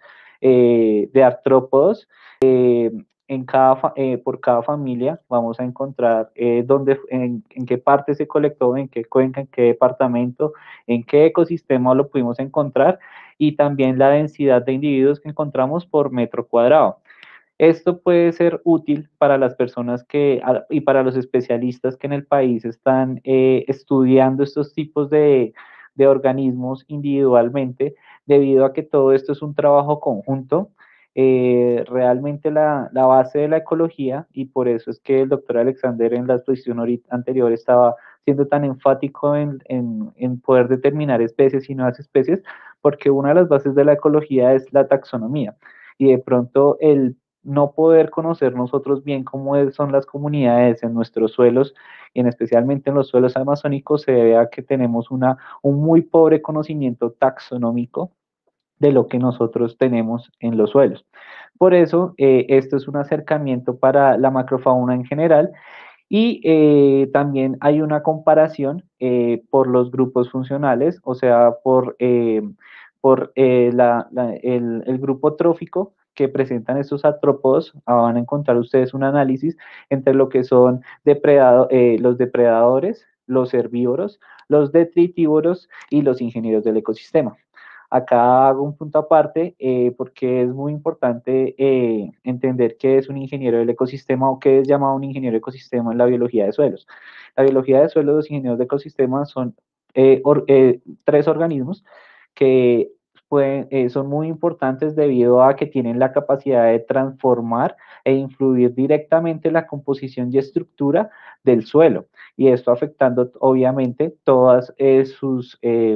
eh, de artrópodos. Eh, en cada, eh, por cada familia vamos a encontrar eh, dónde, en, en qué parte se colectó, en qué cuenca, en qué departamento, en qué ecosistema lo pudimos encontrar, y también la densidad de individuos que encontramos por metro cuadrado. Esto puede ser útil para las personas que, y para los especialistas que en el país están eh, estudiando estos tipos de, de organismos individualmente, debido a que todo esto es un trabajo conjunto. Eh, realmente la, la base de la ecología, y por eso es que el doctor Alexander en la exposición anterior estaba siendo tan enfático en, en, en poder determinar especies y nuevas especies, porque una de las bases de la ecología es la taxonomía, y de pronto el no poder conocer nosotros bien cómo son las comunidades en nuestros suelos, y en especialmente en los suelos amazónicos, se debe a que tenemos una, un muy pobre conocimiento taxonómico de lo que nosotros tenemos en los suelos. Por eso, eh, esto es un acercamiento para la macrofauna en general, y eh, también hay una comparación eh, por los grupos funcionales, o sea, por, eh, por eh, la, la, el, el grupo trófico que presentan estos artrópodos. Ah, van a encontrar ustedes un análisis entre lo que son depredado, eh, los depredadores, los herbívoros, los detritívoros y los ingenieros del ecosistema. Acá hago un punto aparte eh, porque es muy importante eh, entender qué es un ingeniero del ecosistema o qué es llamado un ingeniero de ecosistema en la biología de suelos. La biología de suelos, los ingenieros de ecosistema son eh, or, eh, tres organismos que pueden, eh, son muy importantes debido a que tienen la capacidad de transformar e influir directamente en la composición y estructura del suelo, y esto afectando obviamente todas eh, sus... Eh,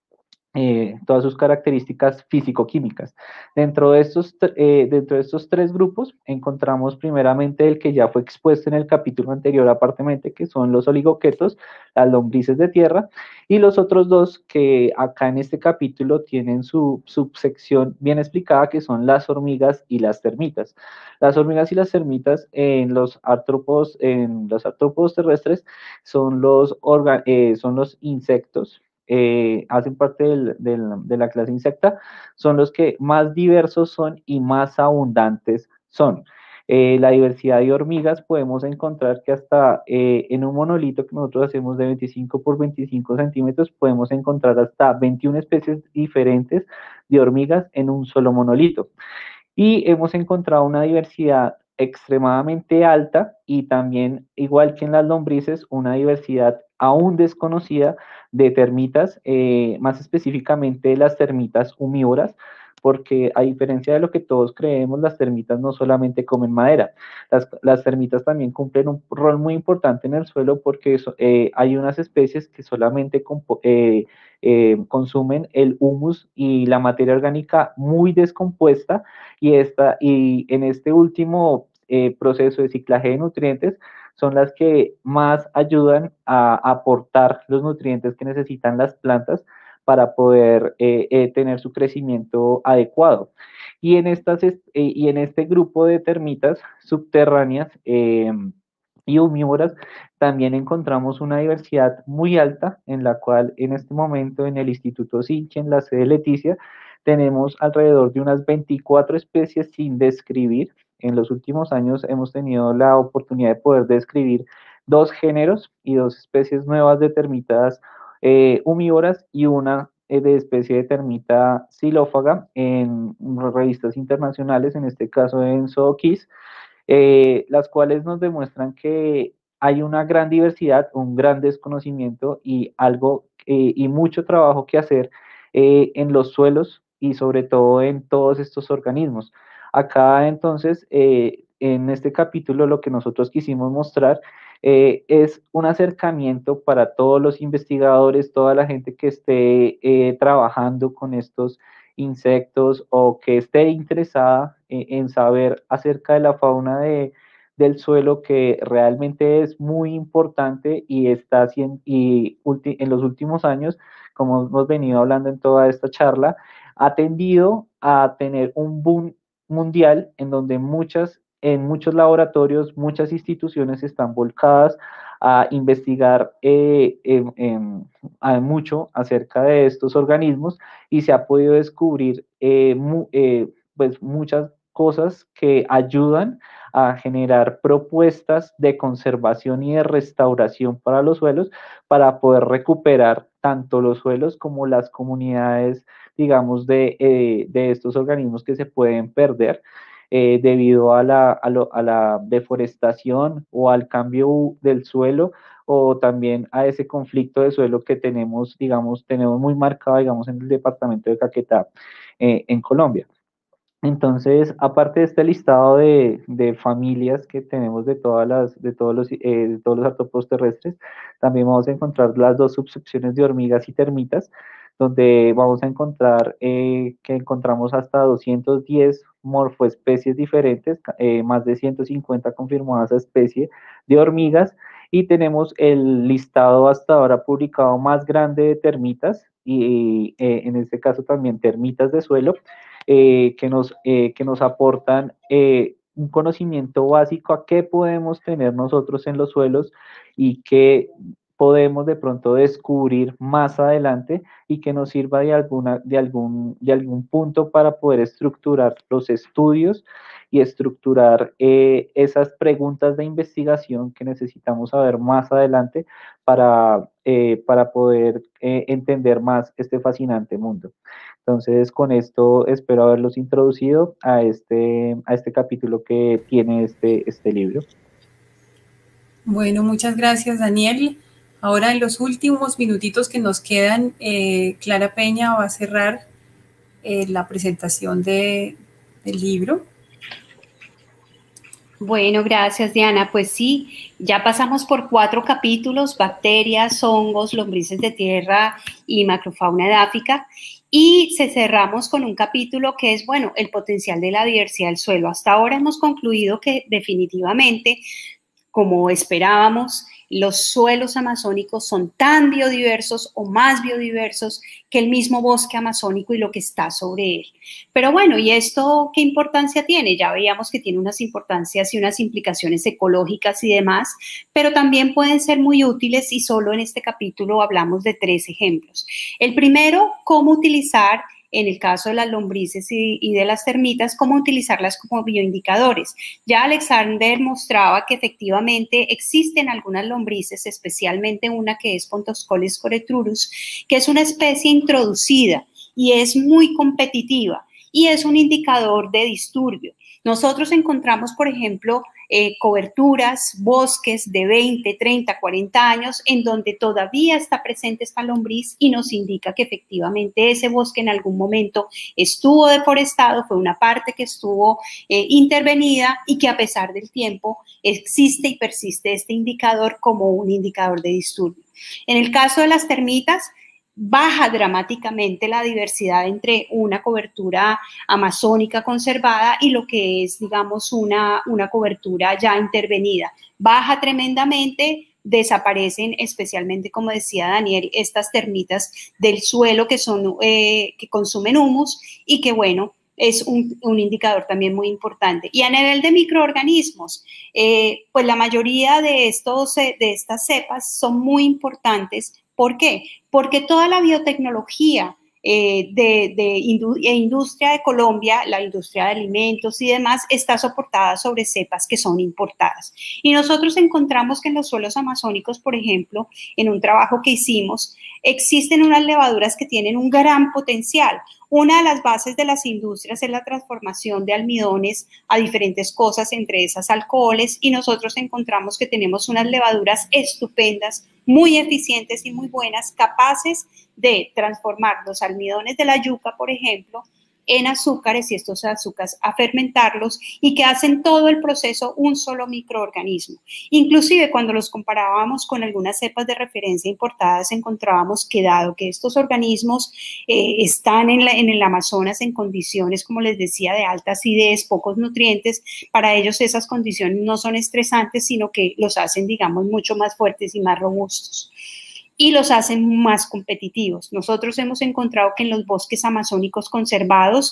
Eh, todas sus características físico-químicas. Dentro de, estos, eh, dentro de estos tres grupos encontramos primeramente el que ya fue expuesto en el capítulo anterior aparentemente, que son los oligoquetos, las lombrices de tierra, y los otros dos que acá en este capítulo tienen su subsección bien explicada, que son las hormigas y las termitas. Las hormigas y las termitas en los artrópodos, en los artrópodos terrestres son los, orga, eh, son los insectos. Eh, hacen parte del, del, de la clase insecta, son los que más diversos son y más abundantes son. Eh, la diversidad de hormigas podemos encontrar que hasta eh, en un monolito que nosotros hacemos de veinticinco por veinticinco centímetros, podemos encontrar hasta veintiuna especies diferentes de hormigas en un solo monolito. Y hemos encontrado una diversidad extremadamente alta, y también, igual que en las lombrices, una diversidad aún desconocida de termitas, eh, más específicamente las termitas humívoras, porque a diferencia de lo que todos creemos, las termitas no solamente comen madera, las, las termitas también cumplen un rol muy importante en el suelo, porque eso, eh, hay unas especies que solamente eh, eh, consumen el humus y la materia orgánica muy descompuesta, y, esta, y en este último eh, proceso de ciclaje de nutrientes son las que más ayudan a aportar los nutrientes que necesitan las plantas para poder eh, eh, tener su crecimiento adecuado. Y en, estas, eh, y en este grupo de termitas subterráneas eh, y omnívoras también encontramos una diversidad muy alta, en la cual en este momento en el Instituto Sinchi, en la sede Leticia, tenemos alrededor de unas veinticuatro especies sin describir. En los últimos años hemos tenido la oportunidad de poder describir dos géneros y dos especies nuevas de termitas eh, humívoras, y una eh, de especie de termita xilófaga en revistas internacionales, en este caso en Zookeys, eh, las cuales nos demuestran que hay una gran diversidad, un gran desconocimiento y algo eh, y mucho trabajo que hacer eh, en los suelos y sobre todo en todos estos organismos. Acá entonces, eh, en este capítulo, lo que nosotros quisimos mostrar eh, es un acercamiento para todos los investigadores, toda la gente que esté eh, trabajando con estos insectos o que esté interesada en, en saber acerca de la fauna de, del suelo, que realmente es muy importante y está haciendo, y ulti, en los últimos años, como hemos venido hablando en toda esta charla, ha tendido a tener un boom mundial en donde muchas, en muchos laboratorios, muchas instituciones están volcadas a investigar eh, en, en, en mucho acerca de estos organismos, y se ha podido descubrir eh, mu, eh, pues muchas cosas que ayudan a generar propuestas de conservación y de restauración para los suelos, para poder recuperar tanto los suelos como las comunidades, digamos, de, eh, de estos organismos que se pueden perder eh, debido a la, a, lo, a la deforestación o al cambio del suelo o también a ese conflicto de suelo que tenemos, digamos, tenemos muy marcado, digamos, en el departamento de Caquetá, eh, en Colombia. Entonces, aparte de este listado de, de familias que tenemos de todas las, de todos los, eh, de todos los artrópodos terrestres, también vamos a encontrar las dos subsecciones de hormigas y termitas, donde vamos a encontrar eh, que encontramos hasta doscientas diez morfoespecies diferentes, eh, más de ciento cincuenta confirmadas a especie de hormigas, y tenemos el listado hasta ahora publicado más grande de termitas, y eh, en este caso también termitas de suelo, eh, que, nos, eh, que nos aportan eh, un conocimiento básico a qué podemos tener nosotros en los suelos y qué podemos de pronto descubrir más adelante y que nos sirva de, alguna, de, algún, de algún punto para poder estructurar los estudios y estructurar eh, esas preguntas de investigación que necesitamos saber más adelante para, eh, para poder eh, entender más este fascinante mundo. Entonces, con esto espero haberlos introducido a este, a este capítulo que tiene este, este libro. Bueno, muchas gracias, Daniel. Ahora, en los últimos minutitos que nos quedan, eh, Clara Peña va a cerrar eh, la presentación de, del libro. Bueno, gracias, Diana. Pues sí, ya pasamos por cuatro capítulos: bacterias, hongos, lombrices de tierra y macrofauna edáfica. Y se cerramos con un capítulo que es, bueno, el potencial de la diversidad del suelo. Hasta ahora hemos concluido que definitivamente, como esperábamos, los suelos amazónicos son tan biodiversos o más biodiversos que el mismo bosque amazónico y lo que está sobre él. Pero bueno, ¿y esto qué importancia tiene? Ya veíamos que tiene unas importancias y unas implicaciones ecológicas y demás, pero también pueden ser muy útiles, y solo en este capítulo hablamos de tres ejemplos. El primero, cómo utilizar, en el caso de las lombrices y, y de las termitas, cómo utilizarlas como bioindicadores. Ya Alexander mostraba que efectivamente existen algunas lombrices, especialmente una que es Pontoscoles coretrurus, que es una especie introducida y es muy competitiva y es un indicador de disturbio. Nosotros encontramos, por ejemplo, eh, coberturas, bosques de veinte, treinta, cuarenta años en donde todavía está presente esta lombriz y nos indica que efectivamente ese bosque en algún momento estuvo deforestado, fue una parte que estuvo eh, intervenida y que a pesar del tiempo existe y persiste este indicador como un indicador de disturbio. En el caso de las termitas, baja dramáticamente la diversidad entre una cobertura amazónica conservada y lo que es, digamos, una, una cobertura ya intervenida. Baja tremendamente, desaparecen especialmente, como decía Daniel, estas termitas del suelo que, son, eh, que consumen humus y que, bueno, es un, un indicador también muy importante. Y a nivel de microorganismos, eh, pues la mayoría de, estos, de estas cepas son muy importantes. ¿Por qué? Porque toda la biotecnología eh, de, de indu e industria de Colombia, la industria de alimentos y demás, está soportada sobre cepas que son importadas. Y nosotros encontramos que en los suelos amazónicos, por ejemplo, en un trabajo que hicimos, existen unas levaduras que tienen un gran potencial. Una de las bases de las industrias es la transformación de almidones a diferentes cosas, entre esas alcoholes, y nosotros encontramos que tenemos unas levaduras estupendas, muy eficientes y muy buenas, capaces de transformar los almidones de la yuca, por ejemplo, en azúcares, y estos azúcares a fermentarlos, y que hacen todo el proceso un solo microorganismo. Inclusive cuando los comparábamos con algunas cepas de referencia importadas, encontrábamos que dado que estos organismos eh, están en, la, en el Amazonas en condiciones, como les decía, de alta acidez, pocos nutrientes, para ellos esas condiciones no son estresantes, sino que los hacen, digamos, mucho más fuertes y más robustos, y los hacen más competitivos. Nosotros hemos encontrado que en los bosques amazónicos conservados,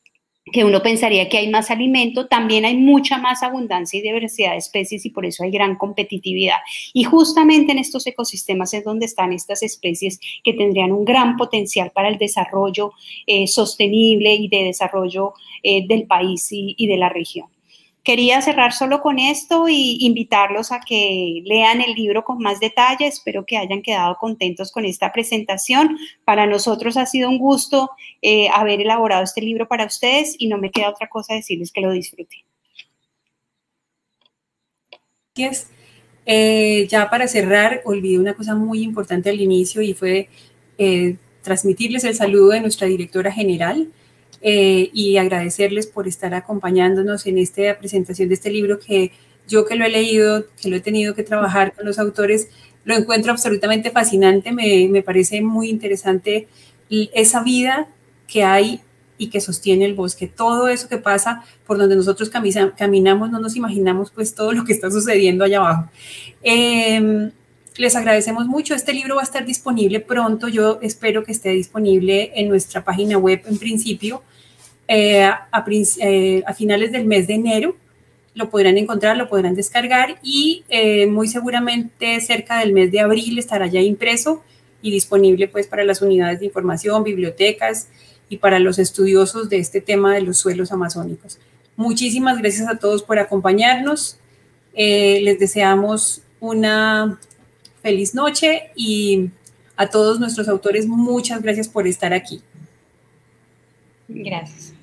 que uno pensaría que hay más alimento, también hay mucha más abundancia y diversidad de especies, y por eso hay gran competitividad. Y justamente en estos ecosistemas es donde están estas especies que tendrían un gran potencial para el desarrollo eh, sostenible y de desarrollo eh, del país y, y de la región. Quería cerrar solo con esto y invitarlos a que lean el libro con más detalle. Espero que hayan quedado contentos con esta presentación. Para nosotros ha sido un gusto eh, haber elaborado este libro para ustedes, y no me queda otra cosa decirles que lo disfruten. Gracias. Eh, ya para cerrar, olvidé una cosa muy importante al inicio y fue eh, transmitirles el saludo de nuestra directora general eh, y agradecerles por estar acompañándonos en esta presentación de este libro que yo que lo he leído, que lo he tenido que trabajar con los autores, lo encuentro absolutamente fascinante, me, me parece muy interesante esa vida que hay y que sostiene el bosque, todo eso que pasa por donde nosotros camisa, caminamos, no nos imaginamos pues todo lo que está sucediendo allá abajo. Eh, les agradecemos mucho, este libro va a estar disponible pronto, yo espero que esté disponible en nuestra página web en principio, eh, a, eh, a finales del mes de enero, lo podrán encontrar, lo podrán descargar y eh, muy seguramente cerca del mes de abril estará ya impreso y disponible pues para las unidades de información, bibliotecas y para los estudiosos de este tema de los suelos amazónicos. Muchísimas gracias a todos por acompañarnos. Eh, les deseamos una feliz noche y a todos nuestros autores muchas gracias por estar aquí. Gracias.